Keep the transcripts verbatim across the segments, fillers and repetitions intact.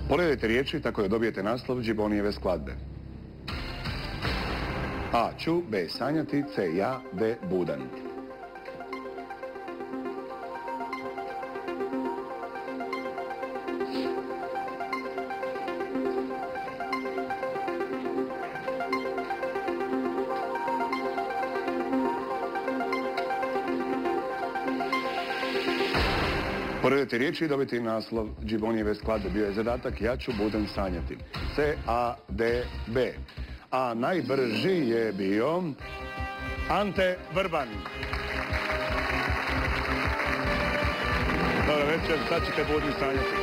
Pogledajte riječi tako da dobijete naslov Džibonijeve skladbe. A. Ću, B. Sanjati, C. Ja, D. Budan. Pogledajte riječi i dobiti naslov Džibonijeve skladbe. Bio je zadatak Ja ću Budan sanjati. C, A, D, B. A najbrži je bio Ante Vrban. Dobro večer, sad ćete budni sanjati.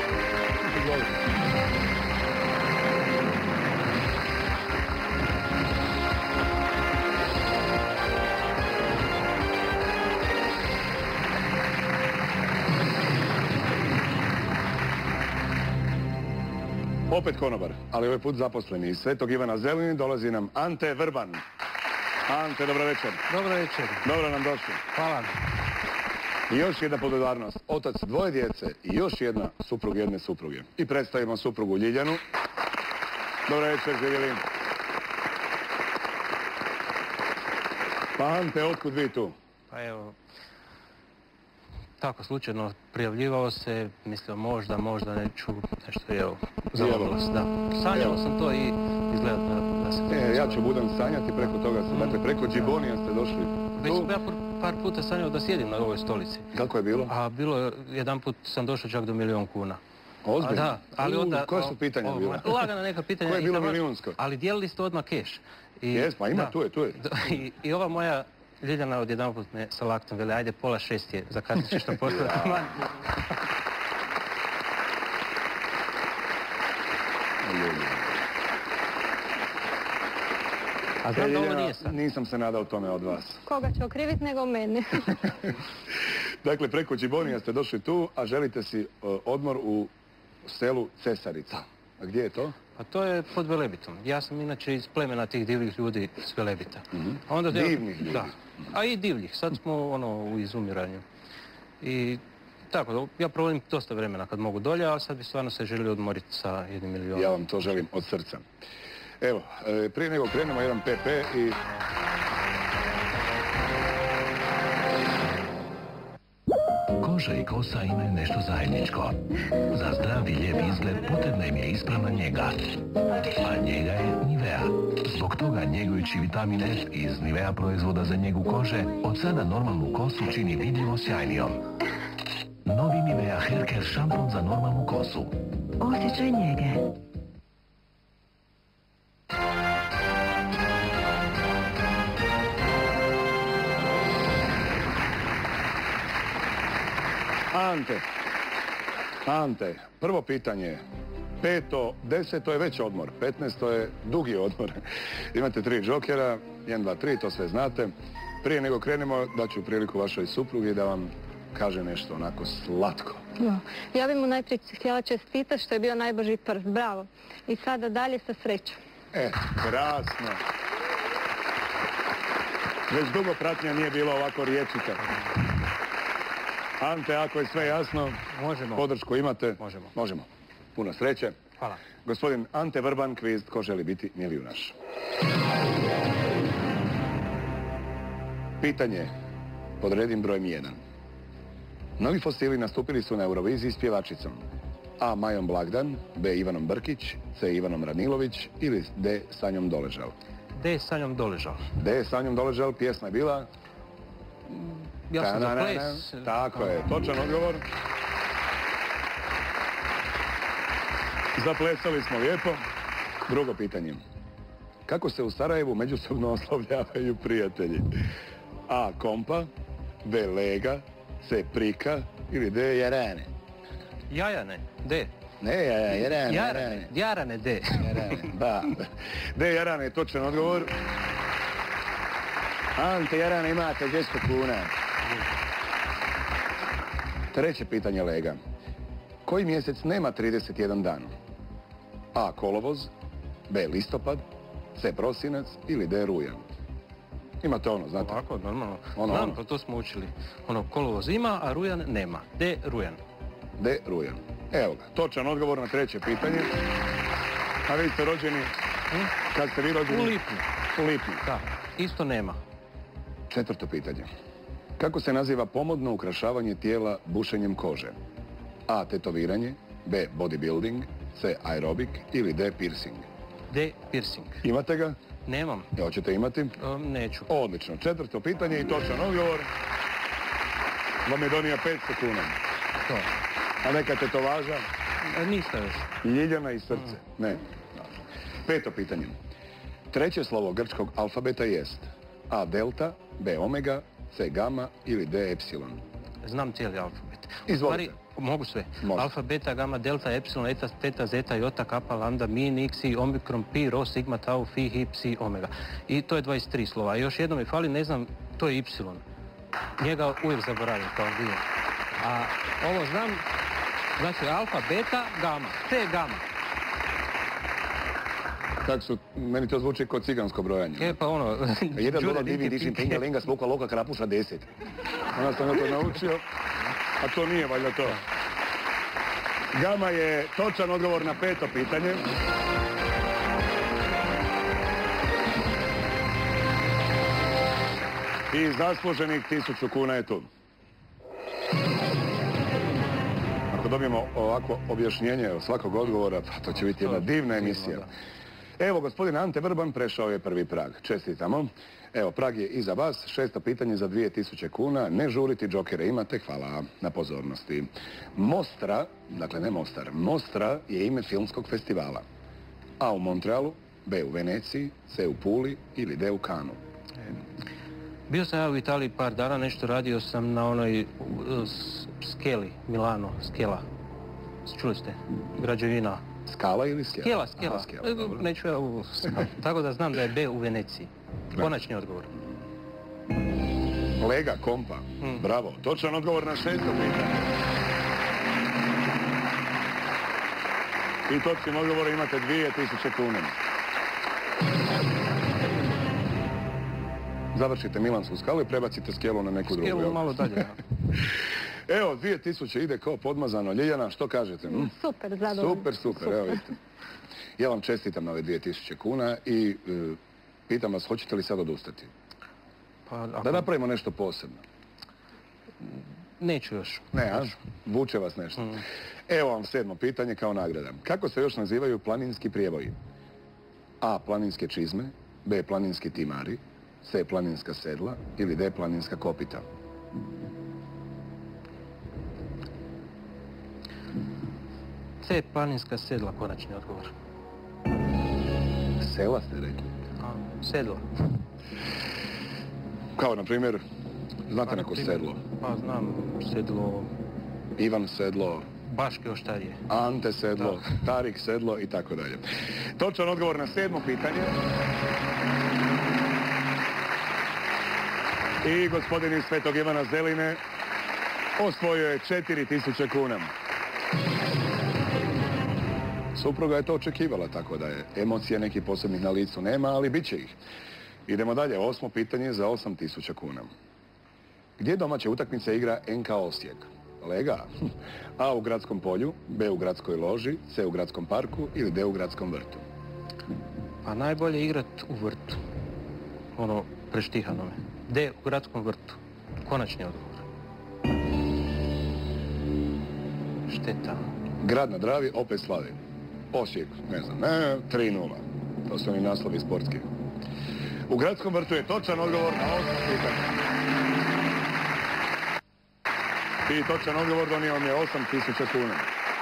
Opet konobar, ali ovaj put zaposleni. Iz Svetog Ivana Zelini dolazi nam Ante Vrban. Ante, dobro večer. Dobro večer. Dobro nam došli. Hvala. I još jedna podudarnost. Otac dvoje djece i još jedna suprug jedne supruge. I predstavimo suprugu Ljiljanu. Dobro večer, Ljiljana. Pa Ante, otkud vi tu? Pa evo, tako slučajno prijavljivao se, mislio možda, možda neću, nešto je evo, zavodilo se, da. Sanjao sam to i izgleda da, da se... E, ja ću Budan sanjati, preko toga sam, dakle, preko Džibonija ste došli tu. Već sam ja par puta sanjao da sjedim na ovoj stolici. Kako je bilo? A bilo, jedan put sam došao čak do milijon kuna. Ozbiljno? Da, ali onda... Koje su pitanja o, bila? Lagana neka pitanja. Koje je bilo milijunsko? Ali dijelili ste odmah keš. Jes, pa ima, tu je, tu je. I, i ova moja Ljiljana odjedanput me sa laktom veli, ajde pola šest je, zakasnit ćeš što postaviti man. A znam da ovo nije sad. Nisam se nadao tome od vas. Koga će okriviti nego mene. Dakle, preko Džibonija ste došli tu, a želite si uh, odmor u selu Cesarica. A gdje je to? Pa to je pod Velebitom. Ja sam inače iz plemena tih divljih ljudi s Velebita. Mm-hmm. Onda divnih ljudi? Da. A i divljih. Sad smo ono u izumiranju. I tako, ja provodim dosta vremena kad mogu dolje, ali sad bi stvarno se želio odmoriti sa jednim milionom. Ja vam to želim od srca. Evo, prije nego krenemo jedan pe pe i... Koža i kosa imaju nešto zajedničko. Za zdrav i lijep izgled potrebna im je ispravna njega. A njega je Nivea. Zbog toga njegujući vitamin F iz Nivea proizvoda za njegu kože, od sada normalnu kosu čini vidljivo sjajnijom. Novi Nivea Hair Care šampon za normalnu kosu. Osjećaj njege. Ante, Ante, prvo pitanje, peto, deseto je već odmor, petnaesto je dugi odmor. Imate tri džokera, jedan, dva, tri, to sve znate. Prije nego krenemo, daću priliku vašoj suprugi da vam kaže nešto onako slatko. Ja, ja bih mu najprije htjela čestitati što je bio najbrži prst, bravo. I sada dalje sa srećom. E, krasno. Već dugo pratnja nije bila ovako riječita. Ante, ako je sve jasno, možemo. Podršku imate? Možemo. Možemo. Puno sreće. Hvala. Gospodin Ante Vrban, kviz Tko želi biti milijunaš. Pitanje pod redim brojem jedan. Novi fosili nastupili su na Euroviziji s pjevačicom. A. Majom Blagdan, B. Ivanom Brkić, C. Ivanom Ranilović ili D. Sanjom Doležal. D. Sanjom Doležal. D. Sanjom Doležal, pjesma je bila... Ja sam za ples. Tako je, točan odgovor. Zaplesali smo lijepo. Drugo pitanje. Kako se u Sarajevu međusobno oslovljavaju prijatelji? A. Kompa, B. Lega, C. Prika ili D. Jarane? Jajane, D. Ne, Jarane, Jarane. Jarane, Jarane, D. Jarane, da. D. Jarane je točan odgovor. Ante, Jarane, imate dvjesto kuna. Treće pitanje Lega. Koji mjesec nema trideset jedan dan? A. Kolovoz, B. Listopad, C. Prosinac ili D. Rujan? Imate ono, znate? Ovako, normalno. Ono, Znam, ono. pa to smo učili. Ono, kolovoz ima, a rujan nema. D. Rujan. D. Rujan. Evo ga, točan odgovor na treće pitanje. A vi ste rođeni? Hm? Kad ste vi rođeni? U lipnju. U lipnju. Da, isto nema. Četvrto pitanje. Kako se naziva pomodno ukrašavanje tijela bušenjem kože? A. Tetoviranje, B. Bodybuilding, C. Aerobik ili D. Piercing. D. Piercing. Imate ga? Nemam. Ja, hoćete imati? Um, neću. Odlično. Četvrto pitanje i točan odgovor. Vam je donio petsto kuna. To. A neka tetovaža? E, Ništa još. Ljiljana i srce. Ne. Peto pitanje. Treće slovo grčkog alfabeta jest A. Delta, B. Omega, C. Gamma ili D. Epsilon. Znam cijeli alfabet. U Izvolite. stvari, mogu sve. Može. Alfa, beta, gamma, delta, epsilon, eta, teta, zeta, jota, kappa, lambda, min, xi, omikron, pi, rho, sigma, tau, fi, hi, psi, omega. I to je dvadeset tri slova. A još jedno mi fali, ne znam, to je y. Njega uvijek zaboravim kao dio. A ovo znam, znači alfa, beta, gamma. C, gamma. Tako su, meni to zvuči kao cigansko brojanje. E pa ono... Jedan Đure, dolar, divi, Dinki, dišim, Pinki. pinga, lenga, smoka, loka, krapuša, deset. Onda sam ja to naučio, a to nije valjda to. Gama je točan odgovor na peto pitanje. I zasluženih tisuću kuna je tu. Ako dobijemo ovako objašnjenje od svakog odgovora, pa to će biti jedna divna emisija. Evo, gospodin Ante Vrban prešao je prvi prag. Čestitamo. Evo, prag je iza vas. Šesto pitanje za dvije tisuće kuna. Ne žuriti, džokere imate. Hvala na pozornosti. Mostra, dakle ne Mostar, Mostra je ime filmskog festivala. A u Montrealu, B u Veneciji, C u Puli ili D u Kanu. Bio sam ja u Italiji par dana, nešto radio sam na onoj uh, s- Skeli, Milano, Skela. Čuli ste? Građevina. Skala ili Skela? Skela, Skela. Aha, Skela, dobro. Neću ja u... Tako da znam da je B u Veneciji. Konačni odgovor. Lega, kompa. Mm. Bravo. Točan odgovor na šesto pitanje. I točnim odgovorom imate dvije tisuće kuna. Završite Milansku skalu i prebacite skelu na neku drugu. Skelu jel? malo dalje. Ja. Evo, dvije tisuće ide kao podmazano. Ljiljana, što kažete? hm? Super, zadovoljno. Super, super, evo vidite. Ja vam čestitam na ove dvije tisuće kuna i e, pitam vas, hoćete li sad odustati? Pa, ako... Da napravimo nešto posebno. Neću još. Ne, a? Vuče vas nešto. Evo vam sedmo pitanje kao nagrada. Kako se još nazivaju planinski prijevoji? A. Planinske čizme, B. Planinski timari, C. Planinska sedla ili D. Planinska kopita. C, planinska sedla, konačni odgovor. Sela ste rekli. A, sedla. Kao, na primjer, znate Pa, na neko primjer, sedlo? Pa znam, sedlo, Ivan sedlo, Baške oštarije. Ante sedlo, Tarik sedlo i tako dalje. Točan odgovor na sedmo pitanje. I gospodin iz Svetog Ivana Zeline osvojio je četiri tisuće kuna. Supruga je to očekivala, tako da je emocija nekih posebnih na licu nema, ali bit će ih. Idemo dalje, osmo pitanje za osam tisuća kuna. Gdje domaće utakmice igra N K Osijek? Lega? A u gradskom polju, B u gradskoj loži, C u gradskom parku ili D u gradskom vrtu. Pa najbolje igrat u vrtu. Ono, preštihanome. D, u gradskom vrtu. Konačni odgovor. Šteta. Grad na Dravi opet slavi. Osijek, ne znam, ne, tri nula. To su oni naslovi sportski. U gradskom vrtu je točan odgovor na osam pitanja. I točan odgovor donio vam je osam tisuća kuna.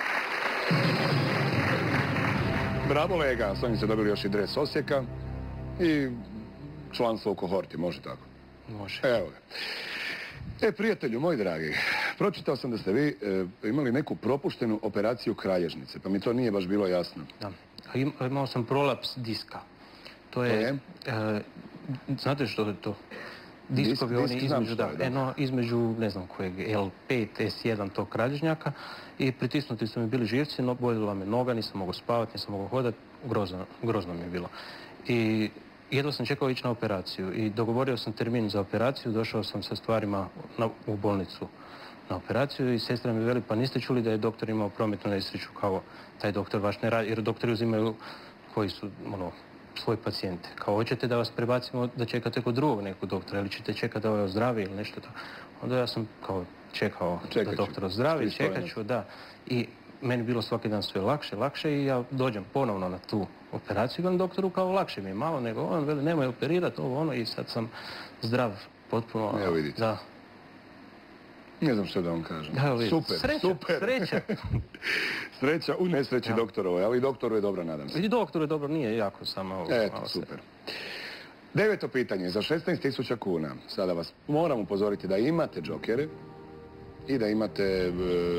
Bravo, Lega, s ovim ste dobili još i dres Osijeka i članstvo u kohorti, može tako? Može. Evo ga. E, prijatelju, moj dragi, pročitao sam da ste vi e, imali neku propuštenu operaciju kralježnice, pa mi to nije baš bilo jasno. Da. A im- Imao sam prolaps diska. To je... e, znate što je to? Diskovi Disk- oni disk znam između, što da, je, da. eno, između, ne znam kojeg, L pet, S jedan tog kralježnjaka i pritisnuti su mi bili živci, no, bolila me noga, nisam mogao spavati, nisam mogao hodati, grozno, grozno mi je bilo. I jedva sam čekao ići na operaciju i dogovorio sam termin za operaciju, došao sam sa stvarima na, u bolnicu na operaciju i sestra mi veli, pa niste čuli da je doktor imao prometnu nesreću, kao taj doktor vaš ne radi, jer doktori uzimaju koji su, ono, svoje pacijente. Kao, hoćete da vas prebacimo da čekate kod drugog nekog doktora ili ćete čekati da ovaj ozdravi ili nešto tako. Onda ja sam kao čekao Čekat da ću. doktor ozdravi, Svi čekat ću, da. I meni bilo svaki dan sve lakše, lakše i ja dođem ponovno na tu operaciju i velim doktoru kao lakše mi je malo, nego on veli nemoj operirati ovo ono i sad sam zdrav potpuno. Evo vidite. Da. Ne znam što da vam kažem. Evo vidite. Super, Sreća, super. sreća. Sreća u nesreći Ja. doktorovoj, ali doktoru je dobro, nadam se. I doktor je dobro, nije jako samo ovo. Eto, malo se- super. Deveto pitanje, za šesnaest tisuća kuna. Sada vas moram upozoriti da imate džokere i da imate e,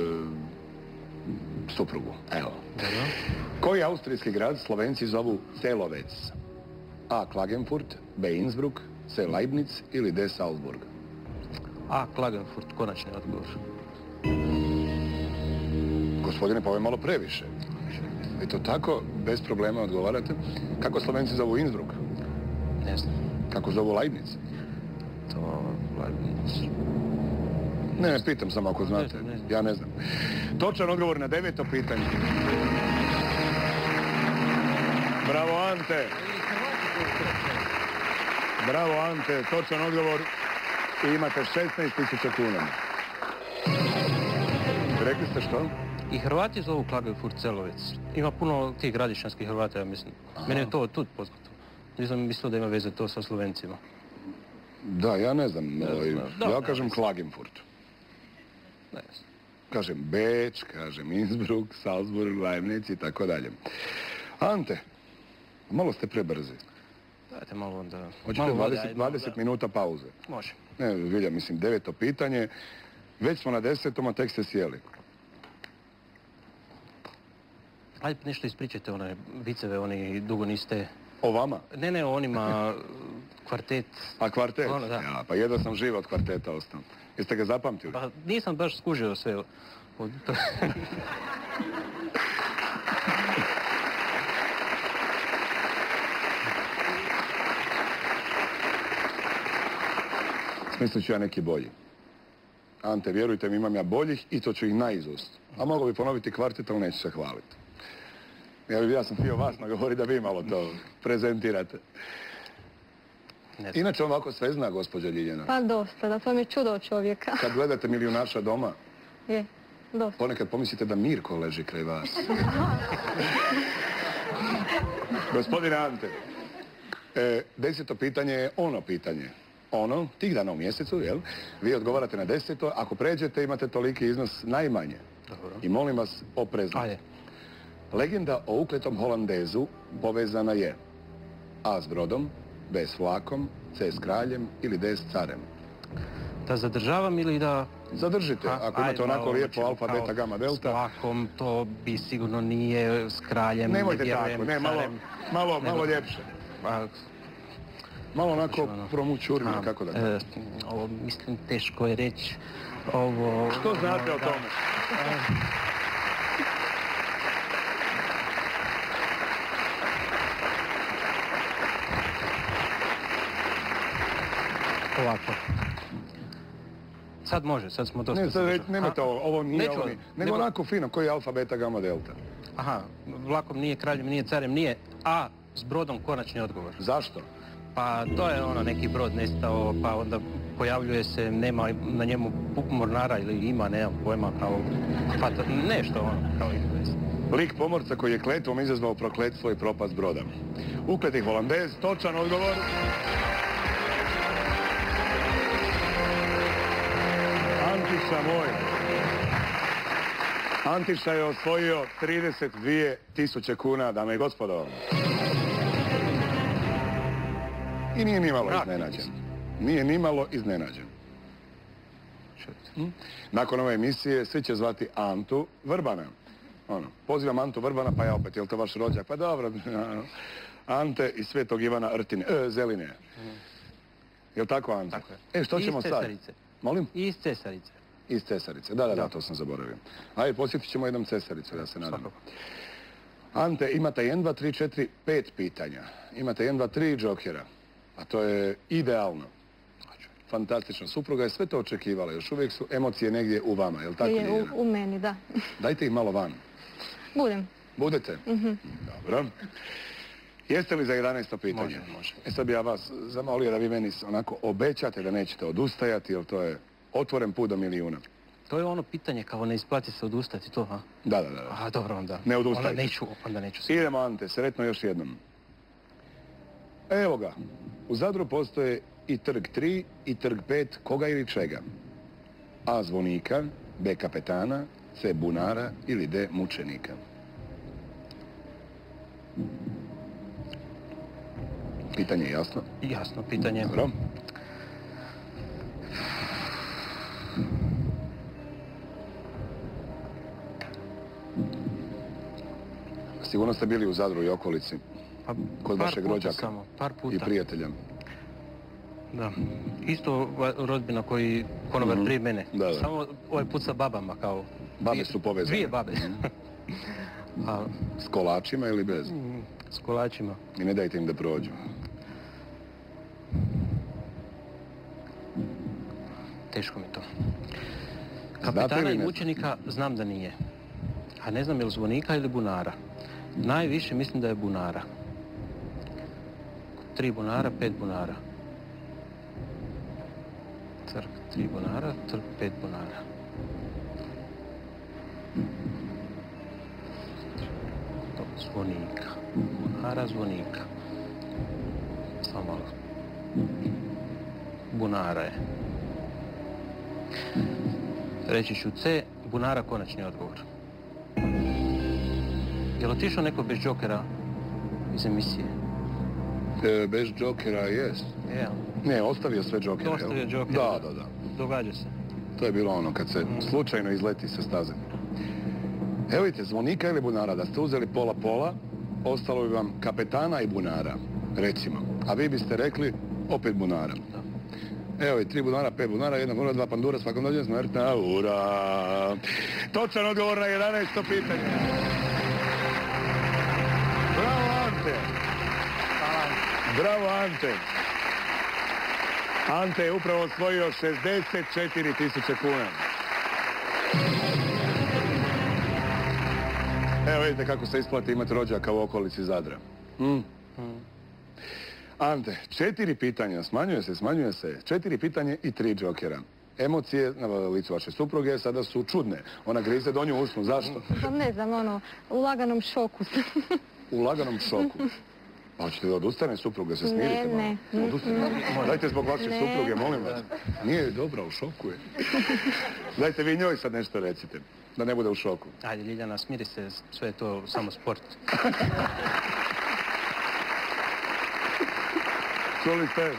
suprugu. Evo. Dobro. Koji austrijski grad Slovenci zovu Celovec? A. Klagenfurt, B. Innsbruck, C. Leibniz ili D. Salzburg? A, Klagenfurt, konačni odgovor. Gospodine, pa ovo je malo previše. I to tako, bez problema odgovarate. Kako Slovenci zovu Innsbruck? Ne znam. Kako zovu Leibniz? To... Leibniz. Ne, ne, pitam samo ako znate. Ne znam, ne znam. Ja ne znam. Točan odgovor na deveto pitanje. Bravo, Ante. Bravo, Ante. Točan odgovor. I imate šesnaest tisuća kuna. Rekli ste što? I Hrvati zovu Klagenfurt Celovec. Ima puno tih gradišćanskih Hrvata, ja mislim. Mene je to tu poznato. Nisam mislio da ima veze to sa Slovencima. Da, ja ne znam. ovaj, znam. Da, ja da, kažem mislim. Klagenfurt. Ne znam. Kažem Beč, kažem Innsbruck, Salzburg, Leibniz i tako dalje. Ante, malo ste prebrzi. Dajte malo onda... Hoćete malo vode, dvadeset, ajde, dvadeset da. minuta pauze. Može. Ne, Vilja, mislim, deveto pitanje. Već smo na desetom, a tek ste sjeli. Ajde nešto ispričajte one viceve, oni dugo niste... O vama? Ne, ne, o onima kvartet... A kvartet? Ono, da. Ja, pa jedva sam živ od kvarteta ostao. Jeste ga zapamtili? Pa nisam baš skužio sve. od- Smislit ću ja neki bolji. Ante, vjerujte mi, imam ja boljih i to ću ih naizust. A mogu bi ponoviti kvartet, ali neću se hvaliti. Ja, ja sam htio vas nagovori da vi malo to prezentirate. Ne znam. Inače ovako sve zna, gospođa Ljiljana. Pa dosta, da to mi je čudo od čovjeka. Kad gledate Milijunaša doma, Je, dosta. ponekad pomislite da Mirko leži kraj vas. Gospodine Ante, e, deseto pitanje je ono pitanje. Ono, tih dana u mjesecu, jel? Vi odgovarate na deseto, ako pređete imate toliki iznos najmanje. Dobro. I molim vas oprezno. Ajde. Legenda o ukletom Holandezu povezana je A s brodom, B s vlakom, C s kraljem ili D s carem. Da zadržavam ili da... Zadržite, Ha, ako imate ajde, onako malo lijepo ćemo alfa, kao beta, gamma, S delta. vlakom to bi sigurno nije, s kraljem Nemojte ne vjerujem, tako, ne, malo, carem, malo, nego- malo ljepše. Pa, Malo onako ono, promućurmino, a, kako da e, ovo, mislim, teško je reći. Ovo... Što znate o da. tome? Ovako. Sad može, sad smo dosta... Ne, sad reći, zadržali. nemojte A, ovo, ovo nije neću, ovo, ni- nego nego- onako fino, koji je alfa, beta, gamma, delta. Aha, vlakom nije, kraljem nije, carem nije, a s brodom konačni odgovor. Zašto? Pa to je ono, neki brod nestao, pa onda pojavljuje se, nema na njemu mornara ili ima, nemam pojma, kao... Pa to, nešto ono, kao ima veze. Lik pomorca koji je kletvom izazvao prokletstvo i propast broda. Ukleti Holandez, točan odgovor. Antiša moj. Antiša je osvojio trideset dvije tisuće kuna, dame i gospodo. I nije nimalo Rak, iznenađen. Nije nimalo iznenađen. Hm? Nakon ove emisije svi će zvati Antu Vrbana. Ono, pozivam Antu Vrbana, pa ja opet, jel to vaš rođak? Pa dobro, Ante i Svetog Ivana Rtine, e, Zeline. Jel tako, Ante? Tako je. E, što I ćemo iz sad? Cesarice. Molim? I iz Cesarice. Iz Cesarice. Da, da, da, Da. to sam zaboravio. Ajde, posjetit ćemo jednom Cesaricu, da se nadam. Svakako. Ante, imate jedan, dva, tri, četiri, pet pitanja. Imate jedan, dva, tri džokera. A to je idealno. fantastična supruga je sve to očekivala. Još uvijek su emocije negdje u vama, je li tako? Je, u, Ljiljana? u meni, da. Dajte ih malo van. Budem. Budete? Dobro. Jeste li za jedanaesto pitanje? Može, može. E sad bi ja vas zamolio da vi meni onako obećate da nećete odustajati, jer to je otvoren put do milijuna. To je ono pitanje kao ne isplati se odustati, to, ha? Da, da, da. A, dobro, onda. Ne odustajte. Onda neću, onda neću se. Idemo, Ante, sretno još jednom. Evo ga. U Zadru postoje i trg tri i trg pet, koga ili čega? A. Zvonika, B. Kapetana, C. Bunara ili D. Mučenika. Pitanje je jasno? Jasno, pitanje. Dobro. Sigurno ste bili u Zadru i okolici, Pa, kod par vašeg puta rođaka samo, par puta. i prijatelja. Da. Isto va- rodbina koji konobar prije mene. Da, da. Samo ovaj put sa babama kao... Babe dvije- su povezane. Dvije babe. A S kolačima ili bez? mm, s kolačima. I ne dajte im da prođu. Teško mi to. Znate Kapetana ili i ne mučenika znam da nije. A ne znam je li zvonika ili bunara. Najviše mislim da je bunara. Tri bunara, pet bunara. Trg tri bunara, trg pet bunara. To, zvonika. Bunara, zvonika. Samo malo. Bunara je. Reći ću C, bunara konačni odgovor. Je li otišao neko bez džokera iz emisije? E, bez džokera jest. Je, Ne, ostavio sve džokere. jel? ostavio džokera. Da, da, da. Događa se. To je bilo ono kad se slučajno izleti sa staze. Evo vidite, zvonika ili bunara, da ste uzeli pola-pola, ostalo bi vam kapetana i bunara, recimo. A vi biste rekli opet bunara. Evo i tri bunara, pet bunara, jedna bunara, dva pandura, svakom dođe smrtna, ura! Točan odgovor na jedanaesto pitanje. Bravo, Ante! Bravo, Ante! Ante je upravo osvojio šezdeset četiri tisuće kuna. Evo vidite kako se isplati imati rođaka u okolici Zadra. Mm. Ante, četiri pitanja, smanjuje se, smanjuje se. Četiri pitanje i tri džokera. Emocije na licu vaše supruge sada su čudne. Ona grize donju usnu, zašto? Pa ne znam, ono, u laganom šoku sam. U laganom šoku. Pa hoćete da odustane supruga, se smirite malo? Ne, ne. Odustane. Dajte zbog vaše Ne. supruge, molim vas. Nije dobra, u šoku je. Dajte vi njoj sad nešto recite, da ne bude u šoku. Ajde, Ljiljana, smiri se, sve je to samo sport. Čuli ste?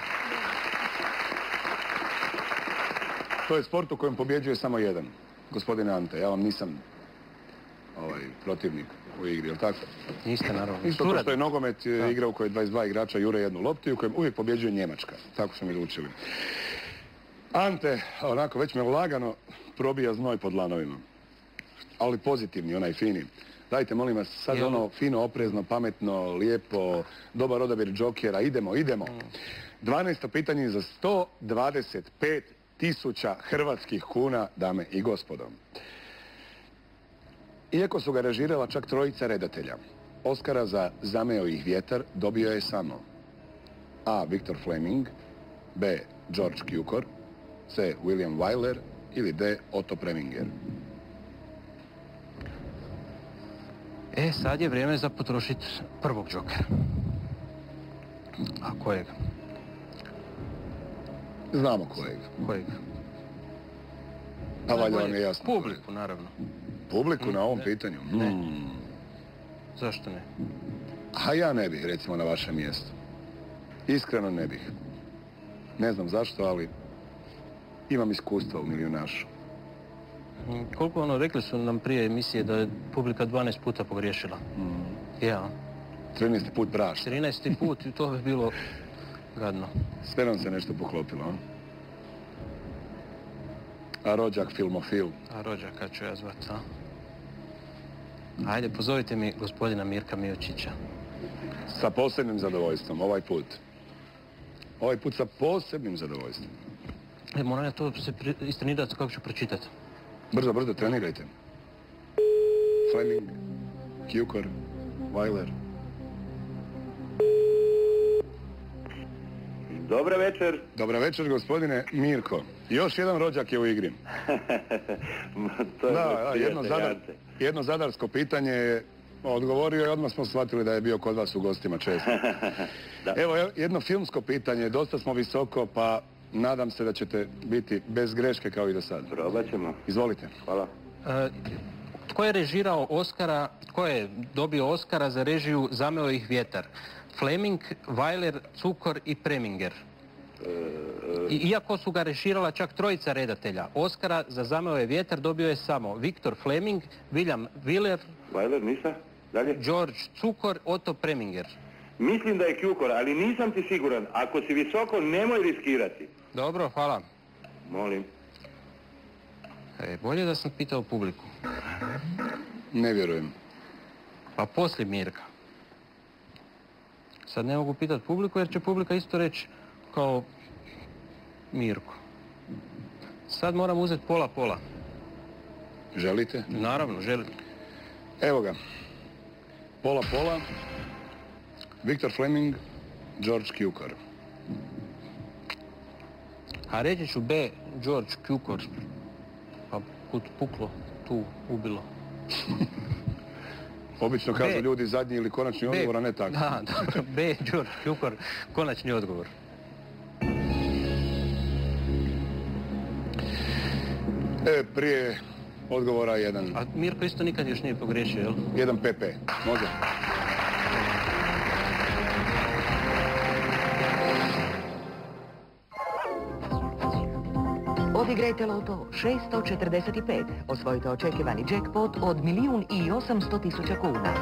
To je sport u kojem pobjeđuje samo jedan. Gospodine Ante, ja vam nisam ovaj, protivnik u igri, je li tako? Niste, naravno. Isto kao što je Suradnik. nogomet je igra u kojoj dvadeset dva igrača jure jednu loptu i u kojem uvijek pobjeđuje Njemačka. Tako su mi učili. Ante, onako, već me lagano probija znoj pod lanovima. Ali pozitivni, onaj fini. Dajte, molim vas, sad Jel? ono fino, oprezno, pametno, lijepo, dobar odabir džokera, idemo, idemo. dvanaesto pitanje za sto dvadeset pet tisuća hrvatskih kuna, dame i gospodo. Iako su ga režirala čak trojica redatelja, Oskara za Zameo ih vjetar dobio je samo A. Viktor Fleming, B. George Cukor, C. William Wyler ili D. Otto Preminger. E, sad je vrijeme za potrošiti prvog džokera. A kojeg? Znamo kojeg. Kojeg? A valjda vam Najbolje. je jasno. Publiku, naravno. Publiku na ovom Ne. pitanju? Ne. Hmm. Zašto ne? A ja ne bih, recimo, na vašem mjestu. Iskreno ne bih. Ne znam zašto, ali imam iskustva u milijunašu. Mm, Koliko ono, rekli su nam prije emisije da je publika dvanaest puta pogriješila. Ja, trinaesti put brašna. trinaesti put i to bi bilo gadno. Sve nam se nešto poklopilo, a? A rođak filmofil. A rođaka ću ja zvat, a? Ajde, pozovite mi gospodina Mirka Miočića. Sa posebnim zadovoljstvom, ovaj put. Ovaj put sa posebnim zadovoljstvom. E, moram ja to se istrenirati kako ću pročitati. Brzo, brzo, trenirajte. Fleming, Cukor, Weiler. Dobra večer. Dobra večer, gospodine Mirko. Još jedan rođak je u igri. To je Da, moj da, prijatelj, jedno, zadar, Ante. jedno zadarsko pitanje je odgovorio i odmah smo shvatili da je bio kod vas u gostima često. Da. Evo, jedno filmsko pitanje, dosta smo visoko, pa nadam se da ćete biti bez greške kao i do sada. Probat ćemo. Izvolite. Hvala. E, tko je režirao Oscara, tko je dobio Oscara za režiju Zameo ih vjetar? Fleming, Weiler, Cukor i Preminger. I, iako su ga režirala čak trojica redatelja, Oscara za Zameo je vjetar dobio je samo Viktor Fleming, William Wyler, Weiler, nisa? Dalje? George Cukor, Otto Preminger. Mislim da je Cukor, ali nisam ti siguran. Ako si visoko, nemoj riskirati. Dobro, hvala. Molim. E, bolje da sam pitao publiku. Ne vjerujem. Pa poslije Mirka. Sad ne mogu pitati publiku jer će publika isto reći kao Mirko. Sad moram uzeti pola-pola. Želite? Naravno, želim. Evo ga. Pola-pola. Viktor Fleming, George Cukor. A reći ću B, George Cukor. Pa put puklo, tu ubilo. Obično kažu B. ljudi zadnji ili konačni B. odgovor, a ne tako. Da, dobro, B, George Cukor, konačni odgovor. E, prije odgovora jedan, A Mirko isto nikad još nije pogriješio, jel? jedan P P. Može? Odigrajte loto šesto četrdeset pet. Osvojite očekivani jackpot od milijun i osamsto tisuća kuna.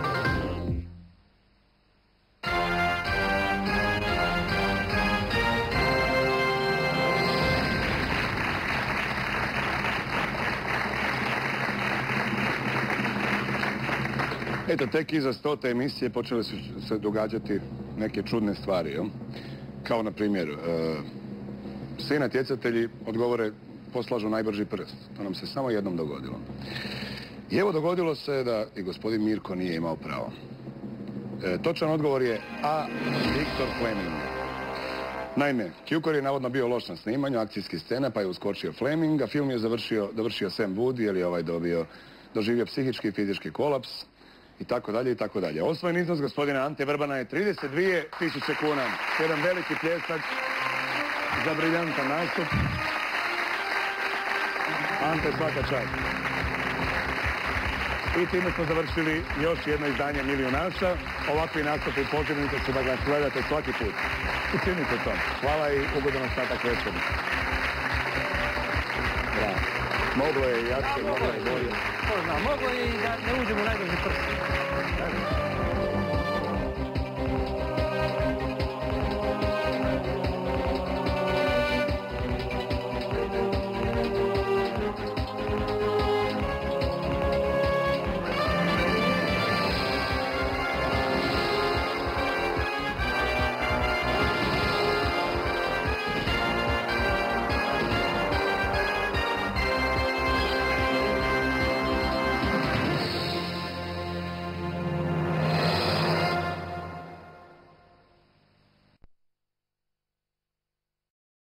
Eto, tek iza stote emisije počele su se događati neke čudne stvari, jel? Kao na primjer, e, svi natjecatelji odgovore poslažu najbrži prst. To nam se samo jednom dogodilo. I evo dogodilo se da i gospodin Mirko nije imao pravo. E, točan odgovor je A. Viktor Fleming. Naime, Cukor je navodno bio loš na snimanju akcijskih scena, pa je uskočio Fleming, a film je završio, dovršio Sam Wood, jer je ovaj dobio, doživio psihički i fizički kolaps, i tako dalje, i tako dalje. Osvojen iznos gospodina Ante Vrbana je trideset dvije tisuće kuna. Jedan veliki pljesak za briljantan nastup. Ante, svaka čast. I time smo završili još jedno izdanje Milijunaša. Ovakvi nastupi pozivnice su da ga gledate svaki put. Učinite to. Hvala i ugodan ostatak večeri. Bravo. Moglo je i jače, moglo je bolje. Ko zna, moglo je i da ne uđemo u najbrži prst.